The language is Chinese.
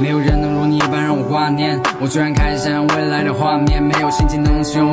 没有人能如你一般让我挂念。我居然开始想象未来的画面，没有心情能形容。